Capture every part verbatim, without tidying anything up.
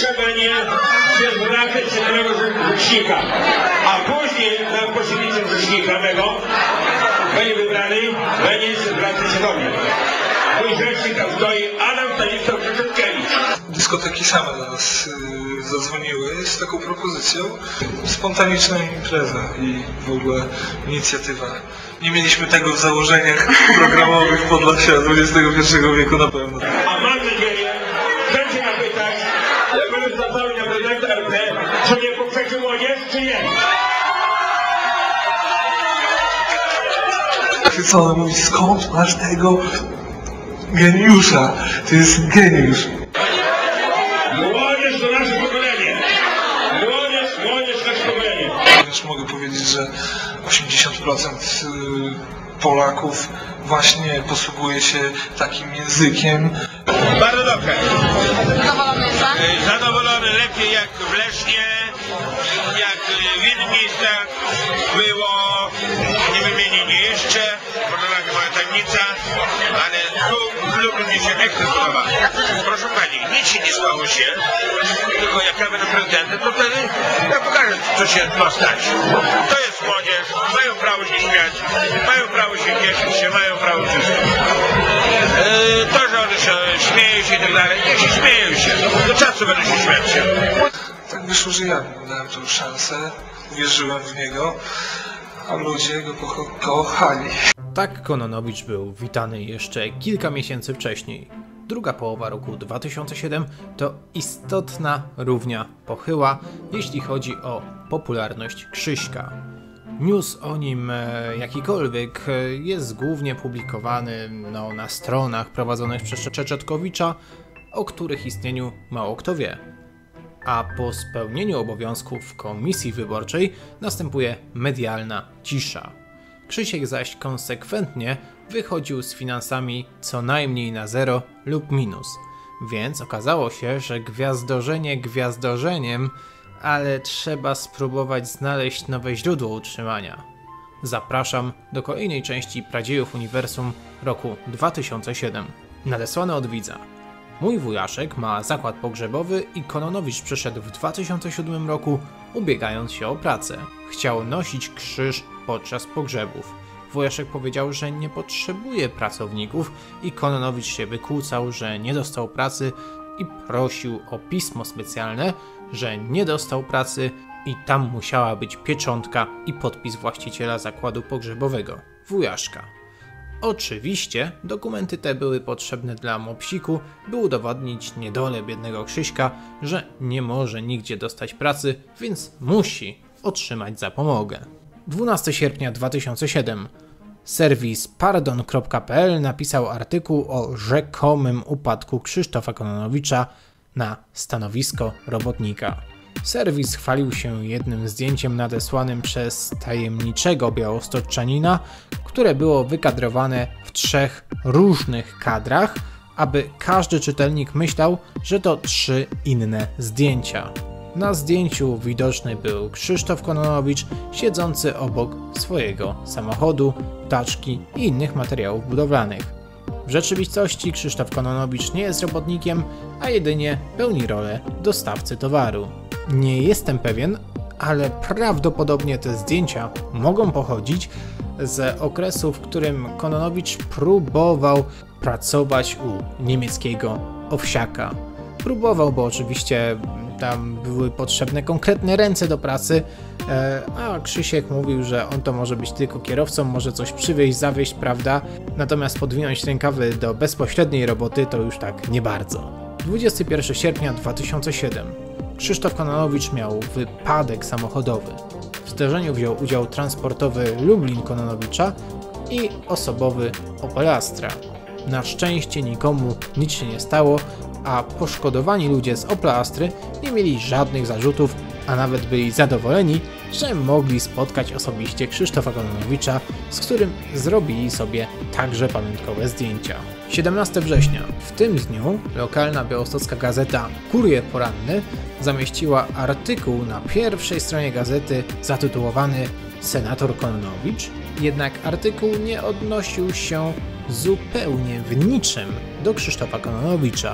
strzelenie przez bramkę strzelonego rzecznika, a później na pośrednictwie rzecznika mego będzie wybrany, będzie z bramkę strzelonej. Mój rzecznik tam stoi Adam Stanisław Krzyszewkiewicz. Dyskoteki same do nas yy, zadzwoniły z taką propozycją. Spontaniczna impreza i w ogóle inicjatywa. Nie mieliśmy tego w założeniach programowych Podlasia dwudziestego pierwszego wieku na pewno. A mam nadzieję, będzie napytać, jak będę zwracał na prezydenta R P, czy nie poprzeczył młodzież, czy nie? Co on mówi, skąd masz tego geniusza? To jest geniusz. Młodzież to nasze pokolenie. Młodzież, młodzież nasze pokolenie. Już mogę powiedzieć, że osiemdziesiąt procent Polaków właśnie posługuje się takim językiem. Bardzo dobrze. Zadowolony jest pan? Zadowolony, lepiej jak w Lesznie, jak w innych miejscach było, nie wymienię nie jeszcze, bo to taka moja tajemnica, ale tu w Lublinie mi się ekstra podoba. Proszę pani, nic się nie stało się, tylko jak ja będę prezydentem, to wtedy ja pokażę, co się ma stać. To jest młodzież, mają prawo się śmiać, mają prawo się cieszyć się, mają prawo wszystko. Yy, to, że one się śmieją się i tak dalej, niech się śmieją się, do czasu będą się śmiać się. Tak wyszło, że ja dałem tu szansę, wierzyłem w niego, a ludzie go ko kochali. Tak Kononowicz był witany jeszcze kilka miesięcy wcześniej. Druga połowa roku dwa tysiące siódmego to istotna równia pochyła, jeśli chodzi o popularność Krzyśka. News o nim e, jakikolwiek e, jest głównie publikowany no, na stronach prowadzonych przez Czeczetkowicza, o których istnieniu mało kto wie. A po spełnieniu obowiązków w komisji wyborczej następuje medialna cisza. Krzysiek zaś konsekwentnie wychodził z finansami co najmniej na zero lub minus, więc okazało się, że gwiazdorzenie gwiazdorzeniem, ale trzeba spróbować znaleźć nowe źródło utrzymania. Zapraszam do kolejnej części Pradziejów Uniwersum roku dwa tysiące siódmego. Nadesłane od widza. Mój wujaszek ma zakład pogrzebowy i Kononowicz przyszedł w dwa tysiące siódmym roku, ubiegając się o pracę. Chciał nosić krzyż podczas pogrzebów. Wujaszek powiedział, że nie potrzebuje pracowników i Kononowicz się wykłócał, że nie dostał pracy i prosił o pismo specjalne, że nie dostał pracy i tam musiała być pieczątka i podpis właściciela zakładu pogrzebowego, wujaszka. Oczywiście dokumenty te były potrzebne dla mopsiku, by udowodnić niedolę biednego Krzyśka, że nie może nigdzie dostać pracy, więc musi otrzymać zapomogę. dwunastego sierpnia dwa tysiące siódmego. Serwis pardon kropka p l napisał artykuł o rzekomym upadku Krzysztofa Kononowicza na stanowisko robotnika. Serwis chwalił się jednym zdjęciem nadesłanym przez tajemniczego białostoczanina, które było wykadrowane w trzech różnych kadrach, aby każdy czytelnik myślał, że to trzy inne zdjęcia. Na zdjęciu widoczny był Krzysztof Kononowicz siedzący obok swojego samochodu, taczki i innych materiałów budowlanych. W rzeczywistości Krzysztof Kononowicz nie jest robotnikiem, a jedynie pełni rolę dostawcy towaru. Nie jestem pewien, ale prawdopodobnie te zdjęcia mogą pochodzić z okresu, w którym Kononowicz próbował pracować u niemieckiego owsiaka. Próbował, bo oczywiście tam były potrzebne konkretne ręce do pracy, a Krzysiek mówił, że on to może być tylko kierowcą, może coś przywieźć, zawieźć, prawda? Natomiast podwinąć rękawy do bezpośredniej roboty to już tak nie bardzo. dwudziestego pierwszego sierpnia dwa tysiące siódmego. Krzysztof Kononowicz miał wypadek samochodowy. W zdarzeniu wziął udział transportowy Lublin Kononowicza i osobowy Opel Astra. Na szczęście nikomu nic się nie stało, a poszkodowani ludzie z Opla Astry nie mieli żadnych zarzutów, a nawet byli zadowoleni, że mogli spotkać osobiście Krzysztofa Kononowicza, z którym zrobili sobie także pamiątkowe zdjęcia. siedemnastego września. W tym dniu lokalna białostocka gazeta Kurier Poranny zamieściła artykuł na pierwszej stronie gazety zatytułowany Senator Kononowicz, jednak artykuł nie odnosił się zupełnie w niczym do Krzysztofa Kononowicza.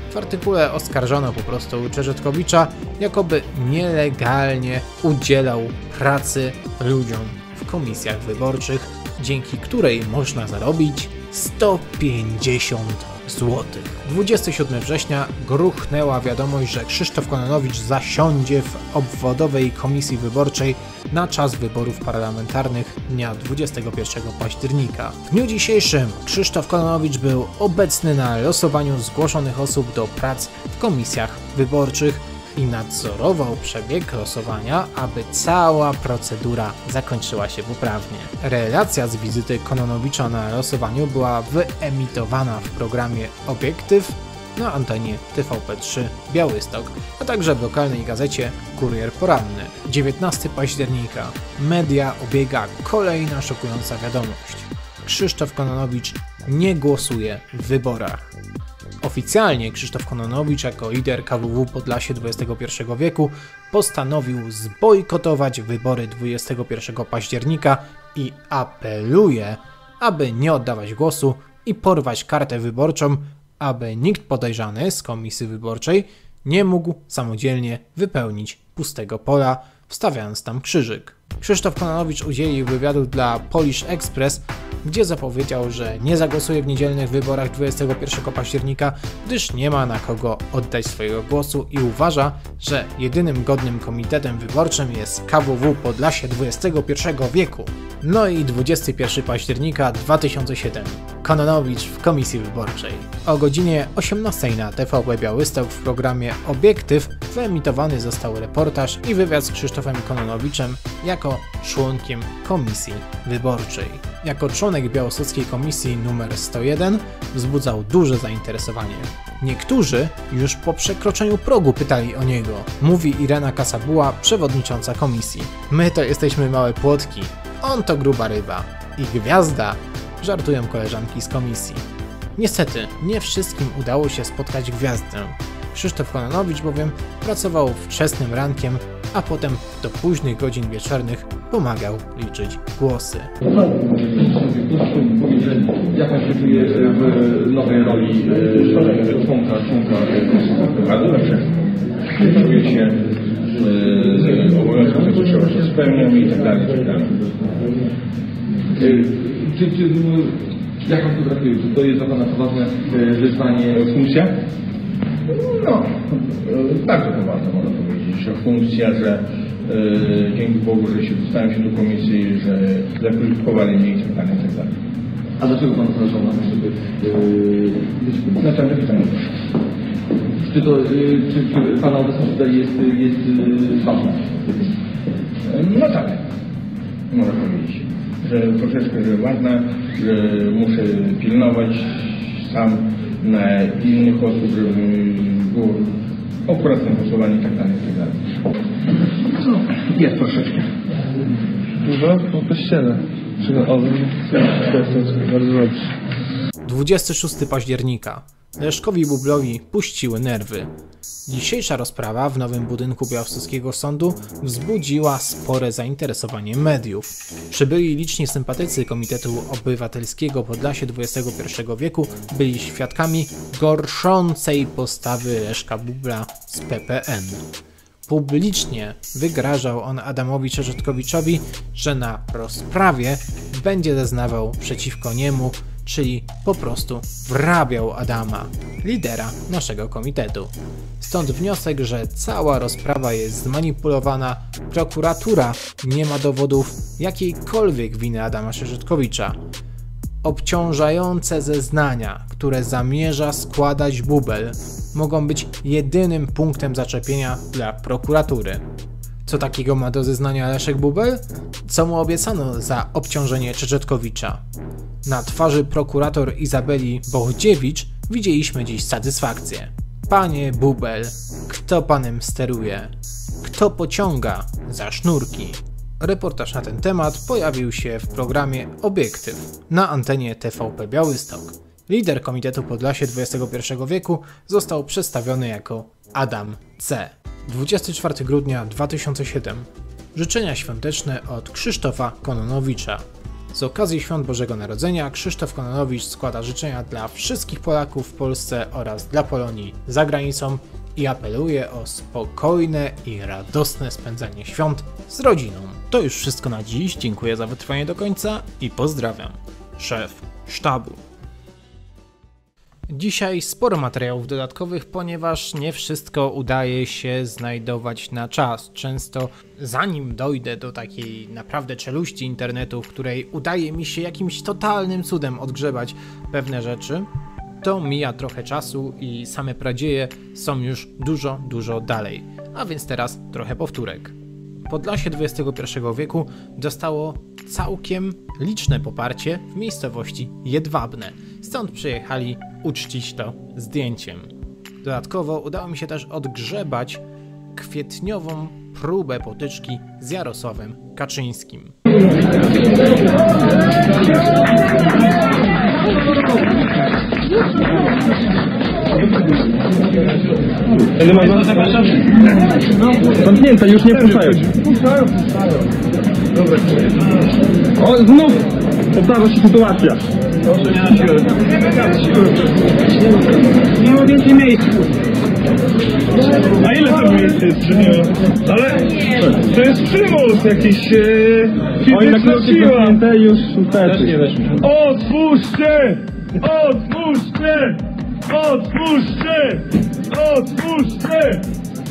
W artykule oskarżono po prostu Czerzestkowicza, jakoby nielegalnie udzielał pracy ludziom w komisjach wyborczych, dzięki której można zarobić sto pięćdziesiąt złotych. dwudziestego siódmego września gruchnęła wiadomość, że Krzysztof Kononowicz zasiądzie w obwodowej komisji wyborczej na czas wyborów parlamentarnych dnia dwudziestego pierwszego października. W dniu dzisiejszym Krzysztof Kononowicz był obecny na losowaniu zgłoszonych osób do prac w komisjach wyborczych i nadzorował przebieg losowania, aby cała procedura zakończyła się poprawnie. Relacja z wizyty Kononowicza na losowaniu była wyemitowana w programie Obiektyw na antenie T V P trzy Białystok, a także w lokalnej gazecie Kurier Poranny. dziewiętnastego października media obiega kolejna szokująca wiadomość. Krzysztof Kononowicz nie głosuje w wyborach. Oficjalnie Krzysztof Kononowicz jako lider K W W Podlasie dwudziestego pierwszego wieku postanowił zbojkotować wybory dwudziestego pierwszego października i apeluje, aby nie oddawać głosu i porwać kartę wyborczą, aby nikt podejrzany z komisji wyborczej nie mógł samodzielnie wypełnić pustego pola, wstawiając tam krzyżyk. Krzysztof Kononowicz udzielił wywiadu dla Polish Express, gdzie zapowiedział, że nie zagłosuje w niedzielnych wyborach dwudziestego pierwszego października, gdyż nie ma na kogo oddać swojego głosu i uważa, że jedynym godnym komitetem wyborczym jest K W W Podlasie dwudziestego pierwszego wieku. No i dwudziestego pierwszego października dwa tysiące siódmego. Kononowicz w komisji wyborczej. O godzinie osiemnastej na T V P Białystok w programie Obiektyw wyemitowany został reportaż i wywiad z Krzysztofem Kononowiczem jako członkiem komisji wyborczej. Jako członek białostockiej komisji numer sto jeden wzbudzał duże zainteresowanie. Niektórzy już po przekroczeniu progu pytali o niego, mówi Irena Kasabuła, przewodnicząca komisji. My to jesteśmy małe płotki, on to gruba ryba i gwiazda, żartują koleżanki z komisji. Niestety, nie wszystkim udało się spotkać gwiazdę. Krzysztof Kononowicz bowiem pracował wczesnym rankiem, a potem do późnych godzin wieczornych pomagał liczyć głosy. Jak pan się czuje w nowej roli członka, członka bardzo dobrze. Czuję się z obowiązków, które trzeba się spełnią i tak dalej, i tak dalej. Czy, czy, jak pan to traktuje? Czy to jest dla pana poważne wyzwanie, funkcja? No, bardzo poważna, można powiedzieć, że funkcja, że e, dzięki Bogu, że się dostałem się do komisji, że zakwalifikowali mnie i tak dalej, i tak dalej. A dlaczego pan zależał na tym, żeby yy, na czym pytanie? Czy to, yy, czy, czy pana obecność tutaj jest, jest yy, ważna? No tak, można powiedzieć, że troszeczkę że ważna, że muszę pilnować sam na innych osób, żeby było akuratne głosowanie i tak dalej, i tak dalej. No, jest troszeczkę. Dużo po kościele. Bardzo dobrze. dwudziestego szóstego października. Leszkowi Bublowi puściły nerwy. Dzisiejsza rozprawa w nowym budynku białostockiego sądu wzbudziła spore zainteresowanie mediów. Przybyli liczni sympatycy Komitetu Obywatelskiego Podlasie dwudziestego pierwszego wieku byli świadkami gorszącej postawy Leszka Bubla z P P N. Publicznie wygrażał on Adamowi Czerzestkowiczowi, że na rozprawie będzie zeznawał przeciwko niemu, czyli po prostu wrabiał Adama, lidera naszego komitetu. Stąd wniosek, że cała rozprawa jest zmanipulowana, prokuratura nie ma dowodów jakiejkolwiek winy Adama Czerzestkowicza. Obciążające zeznania, które zamierza składać Bubel, mogą być jedynym punktem zaczepienia dla prokuratury. Co takiego ma do zeznania Leszek Bubel? Co mu obiecano za obciążenie Czerzestkowicza? Na twarzy prokurator Izabeli Bohdziewicz widzieliśmy dziś satysfakcję. Panie Bubel, kto panem steruje? Kto pociąga za sznurki? Reportaż na ten temat pojawił się w programie Obiektyw na antenie T V P Białystok. Lider Komitetu Podlasie dwudziestego pierwszego wieku został przedstawiony jako Adam C. dwudziestego czwartego grudnia dwa tysiące siódmego. Życzenia świąteczne od Krzysztofa Kononowicza. Z okazji Świąt Bożego Narodzenia Krzysztof Kononowicz składa życzenia dla wszystkich Polaków w Polsce oraz dla Polonii za granicą i apeluje o spokojne i radosne spędzanie świąt z rodziną. To już wszystko na dziś, dziękuję za wytrwanie do końca i pozdrawiam. Szef sztabu. Dzisiaj sporo materiałów dodatkowych, ponieważ nie wszystko udaje się znajdować na czas. Często zanim dojdę do takiej naprawdę czeluści internetu, w której udaje mi się jakimś totalnym cudem odgrzebać pewne rzeczy, to mija trochę czasu i same pradzieje są już dużo, dużo dalej. A więc teraz trochę powtórek. Podlasie dwudziestego pierwszego wieku dostało całkiem liczne poparcie w miejscowości Jedwabne. Stąd przyjechali uczcić to zdjęciem. Dodatkowo udało mi się też odgrzebać kwietniową próbę potyczki z Jarosławem Kaczyńskim. Zamknięte, już nie puszczają. Puszczają, puszczają. Dobra. O, znów powtarza się sytuacja. Proszę nie na siłę. Nie ma więcej miejsc. A ile to miejsce jest przy nim? Ale to jest przymus jakiś e, fizyczna siła. Już też nie weszły. Otwórzcie! Otwórzcie! Otwórzcie! Otwórzcie!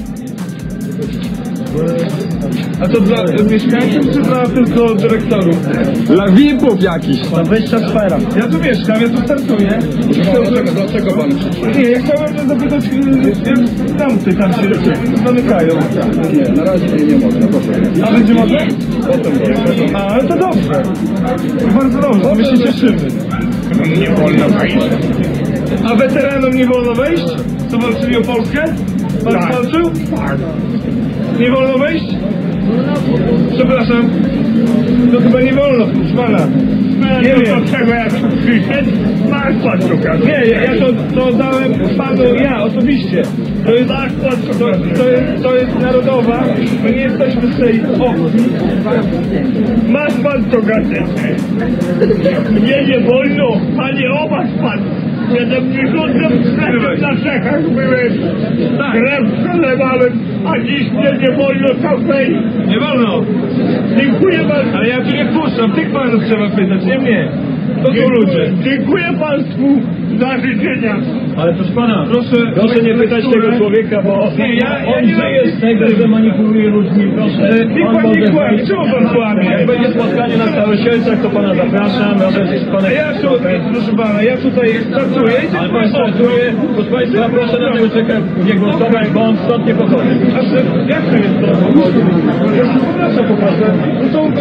A to dla mieszkańców czy dla tylko dyrektorów? Dla V I P-ów jakichś. Ta wyższa sfera. Ja tu mieszkam, ja tu startuję. Dlaczego, dlaczego pan przyszedł? Nie, ja chciałem zapytać, jak tamty tam się zamykają. Nie, na razie nie, nie można, proszę. A będzie można? Potem może. A, ale to dobrze. Bardzo dobrze, my się cieszymy. Nie wolno wejść. A weteranom nie wolno wejść? Co walczyli o Polskę? Pan tak. walczył? Tak. Nie wolno wejść? Przepraszam. To chyba nie wolno, proszę pana. Nie wiem. Dlaczego jak przyszedł, masz pan szukać. Nie, ja, ja to, to dałem panu, ja osobiście. To jest, to, to, jest, to jest narodowa, my nie jesteśmy z tej opcji. Masz pan to gazetę. Mnie nie wolno, panie, obaż pan. siedemdziesiątym trzecim na Czechach byłem, krew przelewałem, a dziś mnie nie wolno tam wejść. Nie wolno. Dziękuję bardzo. Ale ja tu nie puszczam, tych panów trzeba pytać, nie mnie. To są ludzie. Dziękuję państwu za życzenia. Ale proszę pana, proszę, proszę nie pytać tego człowieka, bo nie, ja, ja on nie żyje z tego, że manipuluje ludźmi, proszę. Niech pan nie kłamie, czemu pan kłamie? Jak będzie spotkanie na Staroświętach, to pana zapraszam, razem z panem. Ja tu, proszę pana, ja tutaj startuję. Ale pan startuje, proszę państwa, proszę na tego czeka nie głosować, bo on stąd nie pochodzi. A jak to jest stąd pochodzi? Ja się poproszę, poproszę. No to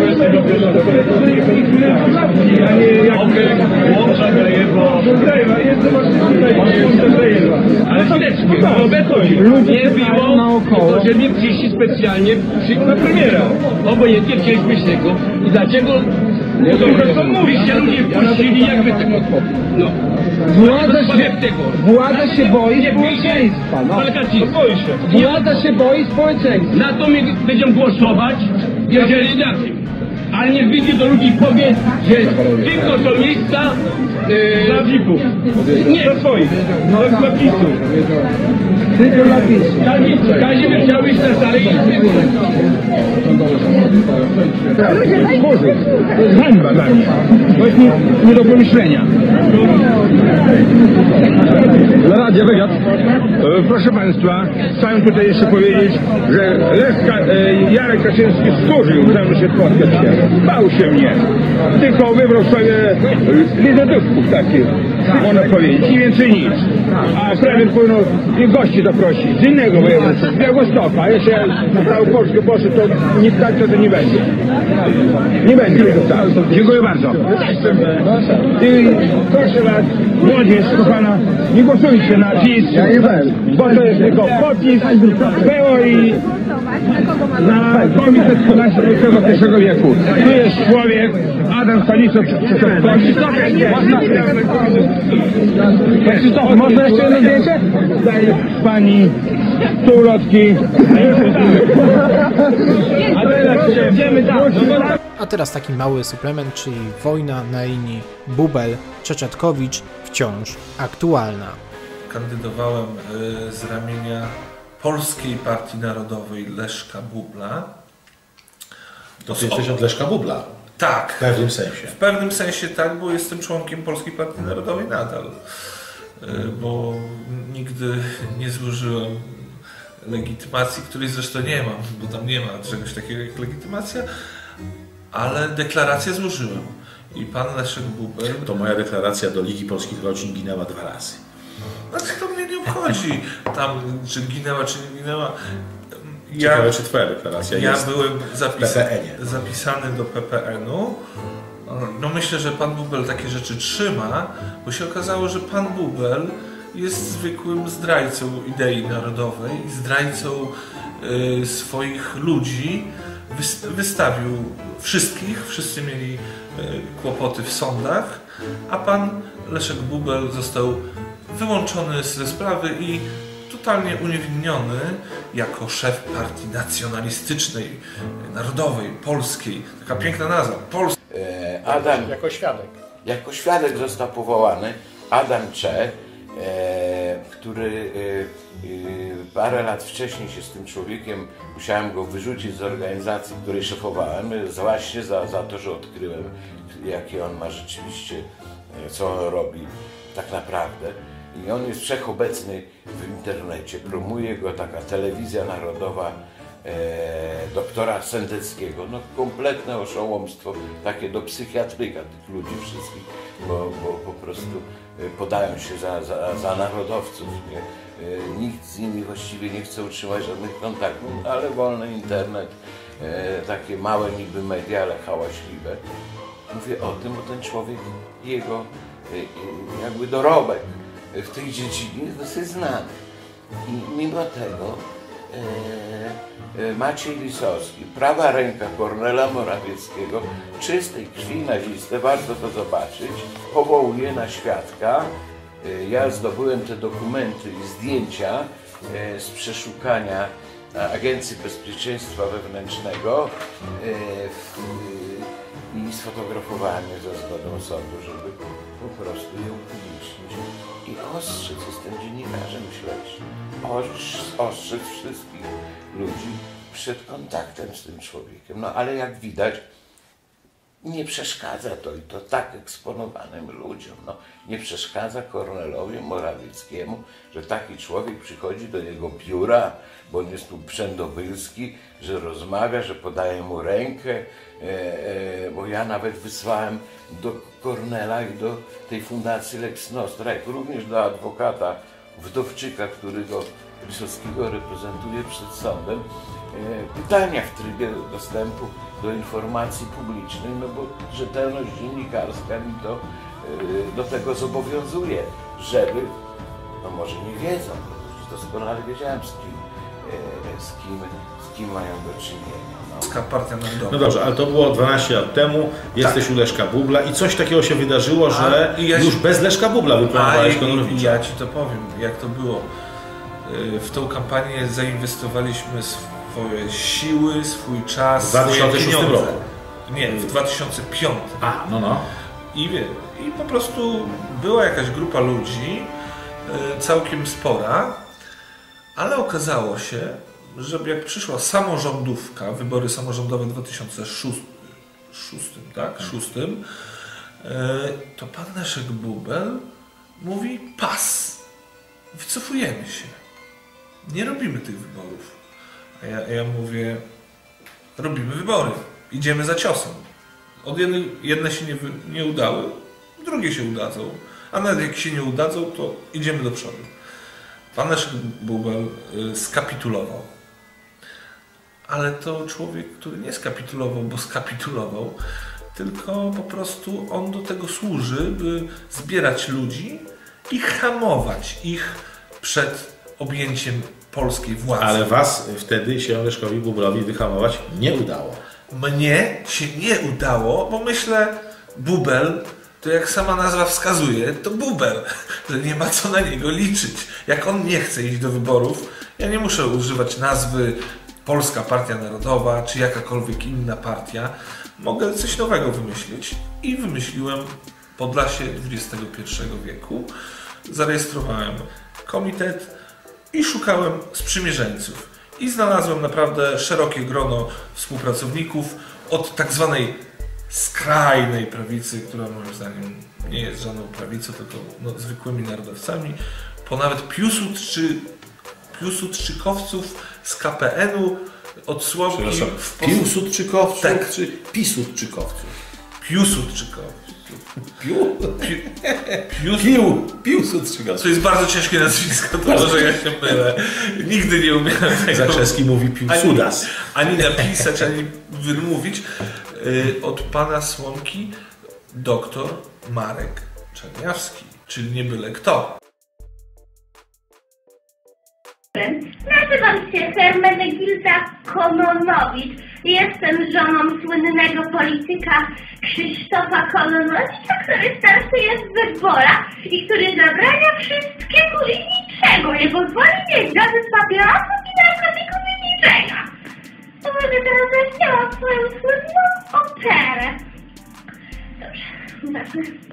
a nie jak łącza greje, bo... Jestem właśnie tutaj, ale chwileczkę, bo obecnie ludzie było naokoło, że mnie przyjść specjalnie na premiera. Obojętnie chcieliśmy z tego i dlaczego... No to prosto mówić, że ludzie wpuścili jakby tego... No. Władza się, władza się boi społeczeństwa. No. Władza się boi społeczeństwa. Na to my będziemy głosować, jeżeli na tym. Ale niech wyjdzie do ludzi i powie, że tylko są miejsca yy, dla V I P-ów. Nie, dla swoich. No, dla PiS-u. Tylko dla PiS-u. Każdy by chciał iść na salę i Boże, to jest hańba dla mnie. To jest nie, nie do pomyślenia. Dla radia wywiad. Proszę państwa, chciałem tutaj jeszcze powiedzieć, że Lech, e, Jarek Kaczyński skurzył, żeby się spotkać się. Bał się mnie. Tylko wybrał sobie wizytówków takich, można powiedzieć, i więcej nic. A premier powinien gości zaprosić z innego województwa, z Białegostoka. Jeśli na całą Polskę poszedł, to nic tak to nie będzie. Nie będzie. Tak. Dziękuję bardzo. I proszę was, młodzież, kochana, nie głosujcie na PiS, bo to jest tylko podpis było i na komitet dwudziestego pierwszego wieku. Tu jest człowiek, Adam Stanisław Krzysztof. Krzysztof, można jeszcze jedno zdjęcie? Pani Tu ulotki. A teraz idziemy tam. A teraz taki mały suplement, czyli wojna na linii Bubel-Czeczetkowicz wciąż aktualna. Kandydowałem y, z ramienia Polskiej Partii Narodowej Leszka Bubla. To ty jesteś od Leszka Bubla. Tak. W pewnym sensie. W pewnym sensie tak, bo jestem członkiem Polskiej Partii Narodowej nadal. Y, bo nigdy nie złożyłem legitymacji, której zresztą nie mam, bo tam nie ma czegoś takiego jak legitymacja, ale deklarację złożyłem. I pan Leszek Bubel... To moja deklaracja do Ligi Polskich Rodzin ginęła dwa razy. Znaczy to mnie nie obchodzi tam, czy ginęła, czy nie ginęła. Ja, Ciekawe, czy twoja deklaracja ja jest byłem zapis, P P N-ie. zapisany do P P N-u. No myślę, że pan Bubel takie rzeczy trzyma, bo się okazało, że pan Bubel jest zwykłym zdrajcą idei narodowej, zdrajcą y, swoich ludzi. Wystawił wszystkich, wszyscy mieli y, kłopoty w sądach, a pan Leszek Bubel został wyłączony ze sprawy i totalnie uniewinniony jako szef partii nacjonalistycznej, narodowej, polskiej. Taka piękna nazwa. Polska. Adam, Jako świadek. jako świadek został powołany Adam Cze, e, który e, e, parę lat wcześniej się z tym człowiekiem, musiałem go wyrzucić z organizacji, której szefowałem, właśnie za, za to, że odkryłem, jakie on ma rzeczywiście, co on robi tak naprawdę. I on jest wszechobecny w internecie, promuje go taka telewizja narodowa e, doktora Sendeckiego. No kompletne oszołomstwo, takie do psychiatryka tych ludzi wszystkich, bo, bo po prostu podają się za, za, za narodowców. Nie? E, nikt z nimi właściwie nie chce utrzymać żadnych kontaktów, ale wolny internet, e, takie małe niby media, ale hałaśliwe. Mówię o tym, bo ten człowiek, jego e, jakby dorobek w tej dziedzinie jest dosyć znany. I mimo tego e, e, Maciej Lisowski, prawa ręka Kornela Morawieckiego, czystej krwi na listę, warto to zobaczyć, powołuje na świadka. E, ja zdobyłem te dokumenty i zdjęcia e, z przeszukania Agencji Bezpieczeństwa Wewnętrznego e, w, i sfotografowałem je za zgodą sądu, żeby po prostu je upublicznić i ostrzec, jestem dziennikarzem śledczym, ostrzec wszystkich ludzi przed kontaktem z tym człowiekiem. No ale jak widać, nie przeszkadza to i to tak eksponowanym ludziom. No, nie przeszkadza Kornelowi Morawieckiemu, że taki człowiek przychodzi do jego biura, bo on jest tu przędobylski, że rozmawia, że podaje mu rękę, e, e, bo ja nawet wysłałem do Kornela i do tej fundacji Lex Nostra, jak również do adwokata Wdowczyka, który go Lisowskiego reprezentuje przed sądem, e, pytania w trybie dostępu do informacji publicznej, no bo rzetelność dziennikarska mi to e, do tego zobowiązuje, żeby, no może nie wiedzą, bo doskonale wiedziałem z kim, e, z kim, z kim mają do czynienia. No. Polska Partia Narodowa. No dobrze, ale to było dwanaście lat temu, jesteś Tak. u Leszka Bubla i coś takiego się wydarzyło, że A, i ja już się- bez Leszka Bubla A wyplanowałeś i, i Kononowicza. ja ci to powiem, jak to było. Yy, W tą kampanię zainwestowaliśmy swoje siły, swój czas, W dwa tysiące swoje szóstym pieniądze. roku. Nie, w dwa tysiące piątym. A, no no. I, wie, I po prostu była jakaś grupa ludzi, yy, całkiem spora, ale okazało się, że jak przyszła samorządówka, wybory samorządowe w dwa tysiące szóstym, tak? Szóstym, yy, to pan Leszek Bubel mówi pas, wycofujemy się, nie robimy tych wyborów. A ja, ja mówię, robimy wybory, idziemy za ciosem. Od jednej, jedne się nie, wy- nie udały, drugie się udadzą, a nawet jak się nie udadzą, to idziemy do przodu. Pan Leszek Bubel y, skapitulował. Ale to człowiek, który nie skapitulował, bo skapitulował, tylko po prostu on do tego służy, by zbierać ludzi i hamować ich przed objęciem polskiej władzy. Ale was wtedy się Leszkowi Bublowi wyhamować nie udało. Mnie się nie udało, bo myślę, Bubel, to jak sama nazwa wskazuje, to Bubel, że nie ma co na niego liczyć. Jak on nie chce iść do wyborów Ja nie muszę używać nazwy Polska Partia Narodowa, czy jakakolwiek inna partia. Mogę coś nowego wymyślić. I wymyśliłem Podlasie dwudziestego pierwszego wieku. Zarejestrowałem komitet i szukałem sprzymierzeńców. I znalazłem naprawdę szerokie grono współpracowników od tak zwanej skrajnej prawicy, która moim zdaniem nie jest żadną prawicą, tylko no, zwykłymi narodowcami, po nawet Piłsudczy, Piłsudczykowców z K P N-u, odsłonki... w pos- Piłsudczykowców Tak. czy Pisudczykowców? Piłsudczykowców. Pił? Piłs- Pił? Piłsudczykowców. To jest bardzo ciężkie nazwisko, to może ja się mylę. Nigdy nie umiałem tego... Za czeski mówi Piłsudas. Ani, ani napisać, ani wymówić. Yy, od pana Słomki doktor Marek Czerniawski, czyli nie byle kto. Nazywam się Hermenegilda Kononowicz. Jestem żoną słynnego polityka Krzysztofa Kononowicza, który startuje w wyborach i który zabrania wszystkiego i niczego. Nie pozwoli mieć żadnych papierosów i narkotyków i niczego. To może teraz zaśpiewam swoją słynną operę. Dobrze, zacznę.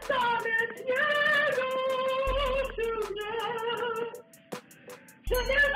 Bez